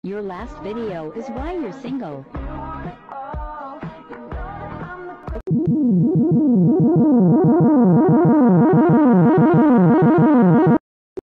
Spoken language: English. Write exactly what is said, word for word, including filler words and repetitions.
Your last video is why you're single. You